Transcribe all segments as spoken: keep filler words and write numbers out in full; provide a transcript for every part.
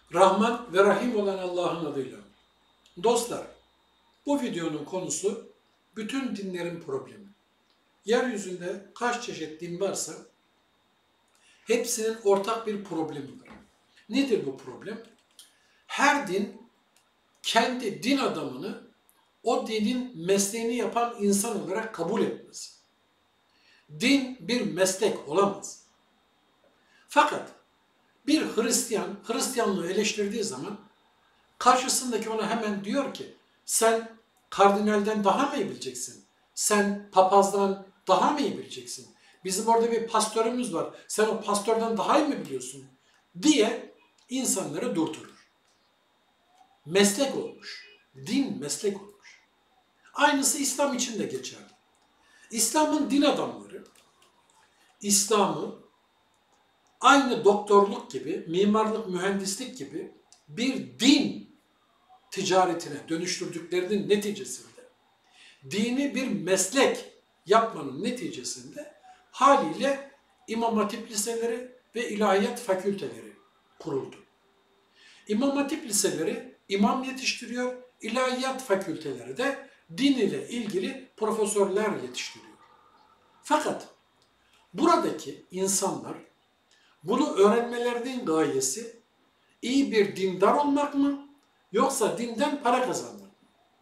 Rahman ve Rahim olan Allah'ın adıyla. Dostlar, bu videonun konusu bütün dinlerin problemi. Yeryüzünde kaç çeşit din varsa hepsinin ortak bir problemi var. Nedir bu problem? Her din kendi din adamını o dinin mesleğini yapan insan olarak kabul etmez. Din bir meslek olamaz. Fakat bir Hristiyan, Hristiyanlığı eleştirdiği zaman karşısındaki ona hemen diyor ki sen kardinalden daha mı iyi bileceksin? Sen papazdan daha mı iyi bileceksin? Bizim orada bir pastörümüz var. Sen o pastörden daha iyi mi biliyorsun? Diye insanları durdurur. Meslek olmuş. Din meslek olmuş. Aynısı İslam için de geçerli. İslam'ın din adamları İslam'ı aynı doktorluk gibi, mimarlık, mühendislik gibi bir din ticaretine dönüştürdüklerinin neticesinde, dini bir meslek yapmanın neticesinde haliyle İmam Hatip liseleri ve ilahiyat fakülteleri kuruldu. İmam Hatip liseleri imam yetiştiriyor, ilahiyat fakülteleri de din ile ilgili profesörler yetiştiriyor. Fakat buradaki insanlar bunu öğrenmelerinin gayesi iyi bir dindar olmak mı yoksa dinden para kazanmak mı?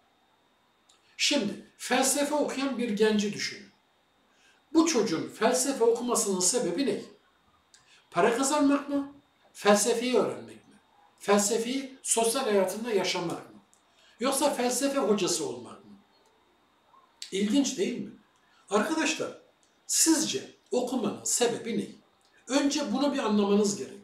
Şimdi felsefe okuyan bir genci düşünün. Bu çocuğun felsefe okumasının sebebi ne? Para kazanmak mı? Felsefeyi öğrenmek mi? Felsefeyi sosyal hayatında yaşamak mı? Yoksa felsefe hocası olmak mı? İlginç değil mi? Arkadaşlar, sizce okumanın sebebi ne? Önce bunu bir anlamanız gerekiyor.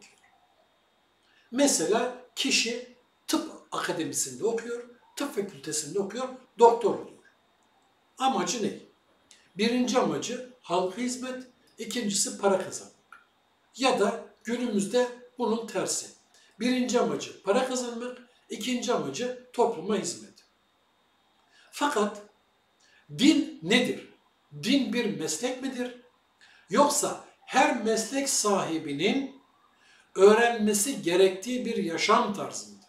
Mesela kişi tıp akademisinde okuyor, tıp fakültesinde okuyor, doktor oluyor. Amacı ne? Birinci amacı halka hizmet, ikincisi para kazanmak. Ya da günümüzde bunun tersi. Birinci amacı para kazanmak, ikinci amacı topluma hizmet. Fakat din nedir? Din bir meslek midir? Yoksa her meslek sahibinin öğrenmesi gerektiği bir yaşam tarzı mıdır?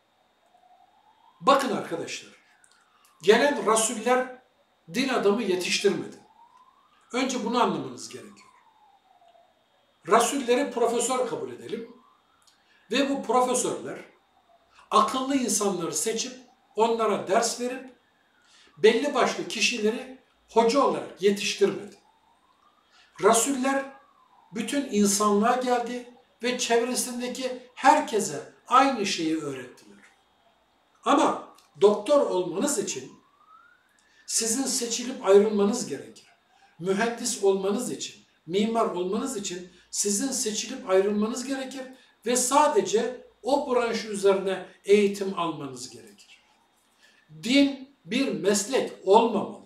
Bakın arkadaşlar, gelen rasuller din adamı yetiştirmedi. Önce bunu anlamanız gerekiyor. Rasulleri profesör kabul edelim ve bu profesörler akıllı insanları seçip onlara ders verip belli başlı kişileri hoca olarak yetiştirmedi. Rasuller bütün insanlığa geldi ve çevresindeki herkese aynı şeyi öğrettiler. Ama doktor olmanız için sizin seçilip ayrılmanız gerekir. Mühendis olmanız için, mimar olmanız için sizin seçilip ayrılmanız gerekir ve sadece o branş üzerine eğitim almanız gerekir. Din bir meslek olmamalı.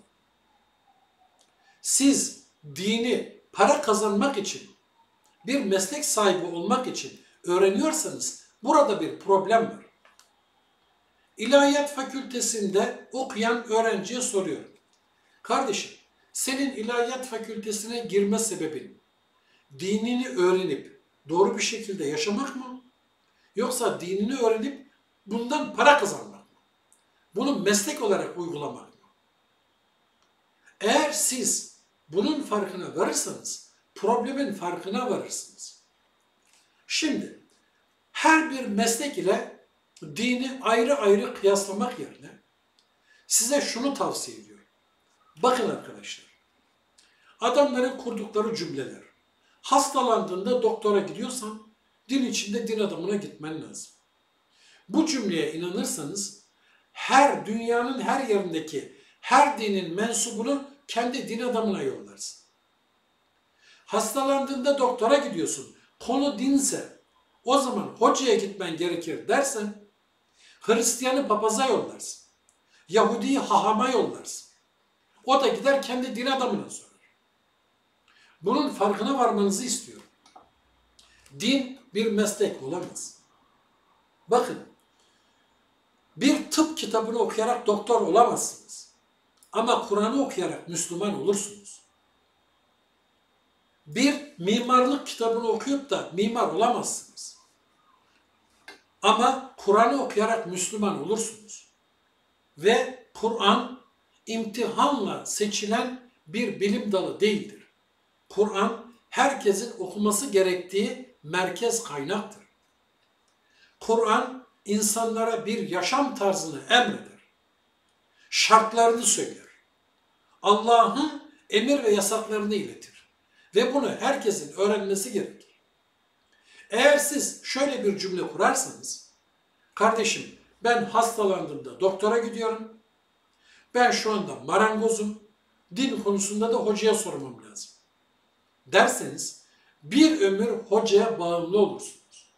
Siz dini para kazanmak için, bir meslek sahibi olmak için öğreniyorsanız burada bir problem var. İlahiyat fakültesinde okuyan öğrenciye soruyorum. Kardeşim, senin ilahiyat fakültesine girme sebebin dinini öğrenip doğru bir şekilde yaşamak mı? Yoksa dinini öğrenip bundan para kazanmak mı? Bunu meslek olarak uygulamak mı? Eğer siz bunun farkına varırsanız problemin farkına varırsınız. Şimdi her bir meslek ile dini ayrı ayrı kıyaslamak yerine size şunu tavsiye ediyorum. Bakın arkadaşlar, adamların kurdukları cümleler. Hastalandığında doktora gidiyorsan din içinde din adamına gitmen lazım. Bu cümleye inanırsanız her dünyanın her yerindeki her dinin mensubunu kendi din adamına yollarsın. Hastalandığında doktora gidiyorsun, konu dinse o zaman hocaya gitmen gerekir dersen Hristiyanı papaza yollarsın. Yahudi'yi hahama yollarsın. O da gider kendi din adamına sorar. Bunun farkına varmanızı istiyorum. Din bir meslek olamaz. Bakın, bir tıp kitabını okuyarak doktor olamazsınız. Ama Kur'an'ı okuyarak Müslüman olursunuz. Bir mimarlık kitabını okuyup da mimar olamazsınız. Ama Kur'an'ı okuyarak Müslüman olursunuz. Ve Kur'an imtihanla seçilen bir bilim dalı değildir. Kur'an herkesin okuması gerektiği merkez kaynaktır. Kur'an insanlara bir yaşam tarzını emreder. Şartlarını söyler. Allah'ın emir ve yasaklarını iletir. Ve bunu herkesin öğrenmesi gerekir. Eğer siz şöyle bir cümle kurarsanız, kardeşim ben hastalandığımda doktora gidiyorum, ben şu anda marangozum, din konusunda da hocaya sormam lazım derseniz, bir ömür hocaya bağımlı olursunuz.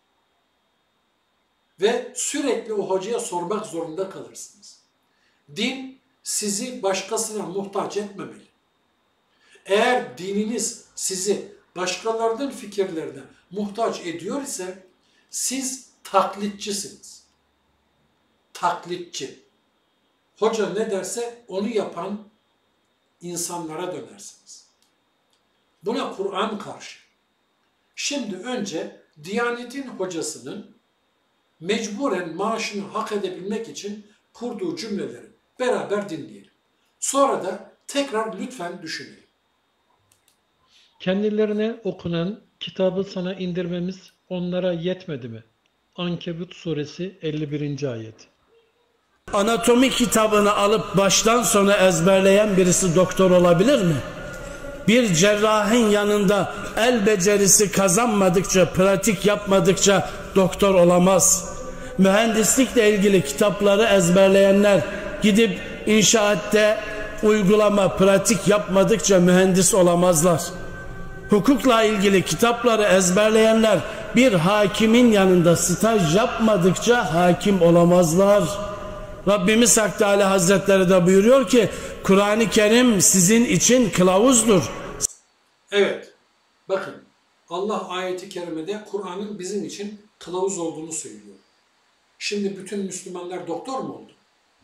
Ve sürekli o hocaya sormak zorunda kalırsınız. Din sizi başkasına muhtaç etmemeli. Eğer dininiz sizi başkalarının fikirlerine muhtaç ediyor ise siz taklitçisiniz. Taklitçi. Hoca ne derse onu yapan insanlara dönersiniz. Buna Kur'an karşı. Şimdi önce Diyanet'in hocasının mecburen maaşını hak edebilmek için kurduğu cümleleri beraber dinleyelim. Sonra da tekrar lütfen düşünelim. Kendilerine okunan kitabı sana indirmemiz onlara yetmedi mi? Ankebut suresi elli birinci ayet. Anatomi kitabını alıp baştan sona ezberleyen birisi doktor olabilir mi? Bir cerrahın yanında el becerisi kazanmadıkça, pratik yapmadıkça doktor olamaz. Mühendislikle ilgili kitapları ezberleyenler gidip inşaatte uygulama, pratik yapmadıkça mühendis olamazlar. Hukukla ilgili kitapları ezberleyenler bir hakimin yanında staj yapmadıkça hakim olamazlar. Rabbimiz Hak Teâlâ Hazretleri de buyuruyor ki Kur'an-ı Kerim sizin için kılavuzdur. Evet, bakın Allah ayeti kerimede Kur'an'ın bizim için kılavuz olduğunu söylüyor. Şimdi bütün Müslümanlar doktor mu oldu?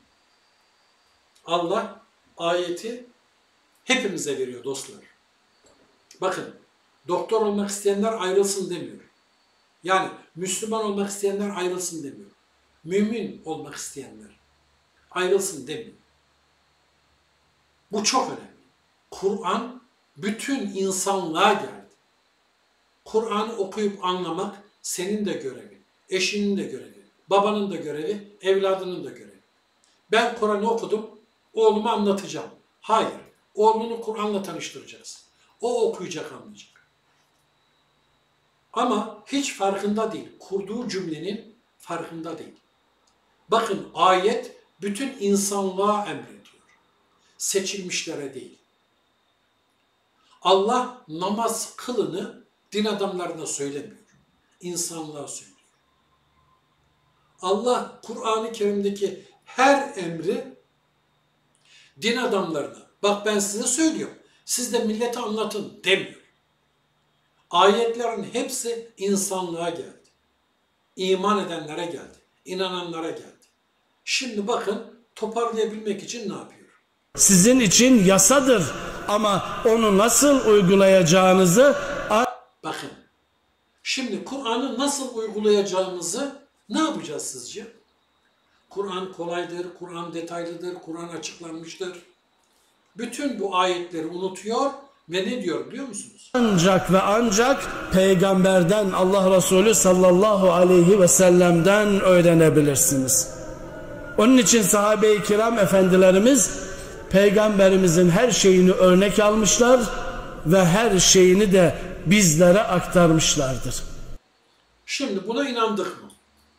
Allah ayeti hepimize veriyor dostlar. Bakın, doktor olmak isteyenler ayrılsın demiyor. Yani Müslüman olmak isteyenler ayrılsın demiyor. Mümin olmak isteyenler ayrılsın demiyor. Bu çok önemli. Kur'an bütün insanlığa geldi. Kur'an'ı okuyup anlamak senin de görevin, eşinin de görevi, babanın da görevi, evladının da görevi. Ben Kur'an'ı okudum, oğluma anlatacağım. Hayır, oğlunu Kur'an'la tanıştıracaksın. O okuyacak, anlayacak. Ama hiç farkında değil. Kurduğu cümlenin farkında değil. Bakın ayet bütün insanlığa emrediyor. Seçilmişlere değil. Allah namaz kılını din adamlarına söylemiyor. İnsanlığa söylüyor. Allah Kur'an-ı Kerim'deki her emri din adamlarına, bak ben size söylüyorum, siz de millete anlatın demiyor. Ayetlerin hepsi insanlığa geldi. İman edenlere geldi. İnananlara geldi. Şimdi bakın toparlayabilmek için ne yapıyor? Sizin için yasadır ama onu nasıl uygulayacağınızı... Bakın, şimdi Kur'an'ı nasıl uygulayacağımızı ne yapacağız sizce? Kur'an kolaydır, Kur'an detaylıdır, Kur'an açıklanmıştır. Bütün bu ayetleri unutuyor ve ne diyor biliyor musunuz? Ancak ve ancak peygamberden, Allah Resulü sallallahu aleyhi ve sellem'den öğrenebilirsiniz. Onun için sahabe-i kiram efendilerimiz peygamberimizin her şeyini örnek almışlar ve her şeyini de bizlere aktarmışlardır. Şimdi buna inandık mı?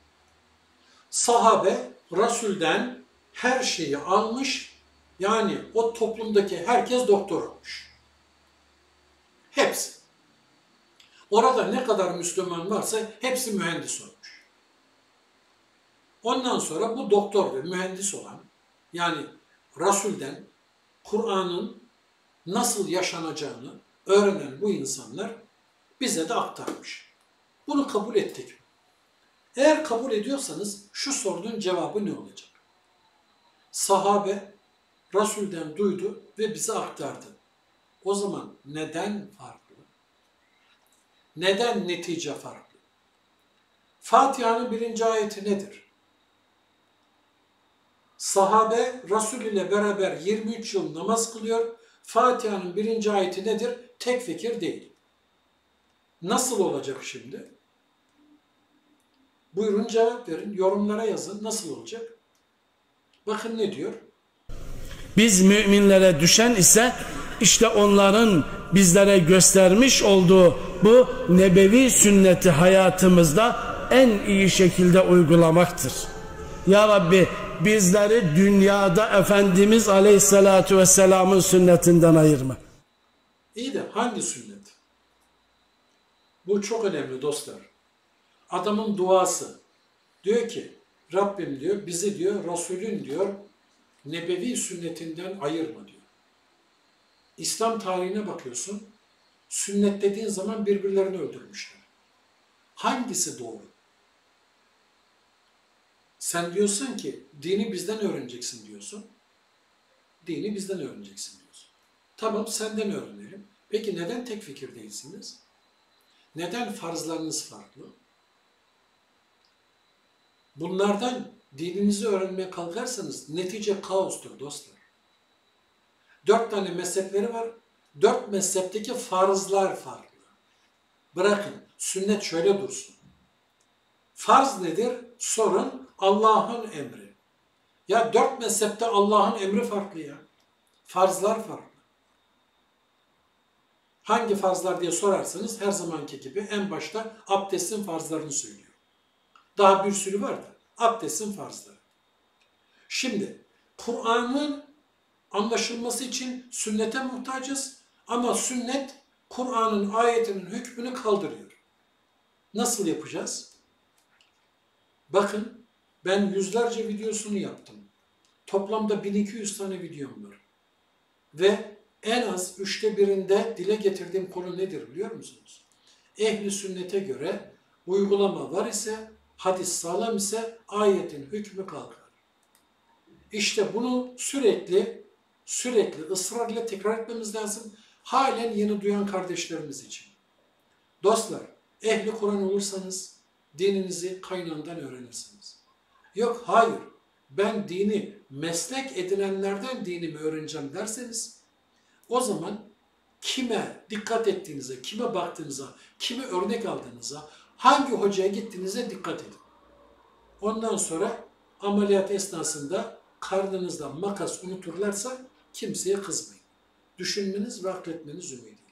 Sahabe Resul'den her şeyi almış, yani o toplumdaki herkes doktor olmuş. Hepsi. Orada ne kadar Müslüman varsa hepsi mühendis olmuş. Ondan sonra bu doktor ve mühendis olan, yani Resul'den Kur'an'ın nasıl yaşanacağını öğrenen bu insanlar bize de aktarmış. Bunu kabul ettik mi? Eğer kabul ediyorsanız şu sorunun cevabı ne olacak? Sahabe Resul'den duydu ve bize aktardı. O zaman neden farklı? Neden netice farklı? Fatiha'nın birinci ayeti nedir? Sahabe Resul ile beraber yirmi üç yıl namaz kılıyor. Fatiha'nın birinci ayeti nedir? Tek fikir değil. Nasıl olacak şimdi? Buyurun cevap verin. Yorumlara yazın. Nasıl olacak? Bakın ne diyor? Biz müminlere düşen ise işte onların bizlere göstermiş olduğu bu nebevi sünneti hayatımızda en iyi şekilde uygulamaktır. Ya Rabbi bizleri dünyada Efendimiz Aleyhisselatü Vesselam'ın sünnetinden ayırma. İyi de hangi sünnet? Bu çok önemli dostlar. Adamın duası. Diyor ki Rabbim diyor bizi diyor Resulün diyor nebevi sünnetinden ayırma diyor. İslam tarihine bakıyorsun. Sünnet dediğin zaman birbirlerini öldürmüşler. Hangisi doğru? Sen diyorsun ki dini bizden öğreneceksin diyorsun. Dini bizden öğreneceksin diyorsun. Tamam senden öğrenelim. Peki neden tek fikir değilsiniz? Neden farzlarınız farklı? Bunlardan dininizi öğrenmeye kalkarsanız netice kaostur dostlar. Dört tane mezhepleri var. Dört mezhepteki farzlar farklı. Bırakın sünnet şöyle dursun. Farz nedir? Sorun Allah'ın emri. Ya dört mezhepte Allah'ın emri farklı ya. Farzlar farklı. Hangi farzlar diye sorarsanız her zamanki gibi en başta abdestin farzlarını söylüyor. Daha bir sürü var da abdestin farzları. Şimdi Kur'an'ın anlaşılması için sünnete muhtacız ama sünnet Kur'an'ın ayetinin hükmünü kaldırıyor. Nasıl yapacağız? Bakın ben yüzlerce videosunu yaptım. Toplamda bin iki yüz tane videom var. Ve en az üçte birinde dile getirdiğim konu nedir biliyor musunuz? Ehli sünnete göre uygulama var ise, hadis sağlam ise ayetin hükmü kalkar. İşte bunu sürekli, sürekli ısrarla tekrar etmemiz lazım. Halen yeni duyan kardeşlerimiz için. Dostlar, ehli Kur'an olursanız dininizi kaynağından öğrenirsiniz. Yok, hayır, ben dini meslek edinenlerden dinimi öğreneceğim derseniz, o zaman kime dikkat ettiğinize, kime baktığınıza, kimi örnek aldığınıza, hangi hocaya gittiğinize dikkat edin. Ondan sonra ameliyat esnasında karnınızda makas unuturlarsa kimseye kızmayın. Düşünmeniz ve akletmeniz ümidiyle.